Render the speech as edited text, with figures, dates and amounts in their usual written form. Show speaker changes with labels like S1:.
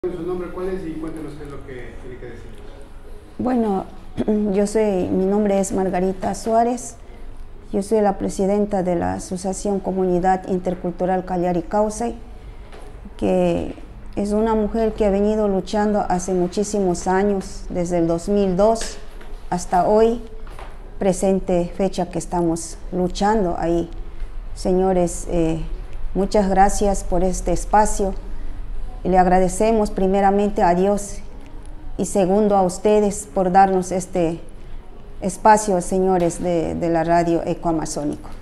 S1: Su nombre, ¿cuál es? Y cuéntenos qué es lo que tiene que decir.
S2: Bueno, mi nombre es Margarita Suárez. Yo soy la presidenta de la Asociación Comunidad Intercultural Callari Cauce, que es una mujer que ha venido luchando hace muchísimos años, desde el 2002 hasta hoy, presente fecha que estamos luchando ahí. Señores, muchas gracias por este espacio. Le agradecemos primeramente a Dios y segundo a ustedes por darnos este espacio, señores de la radio Ecoamazónico.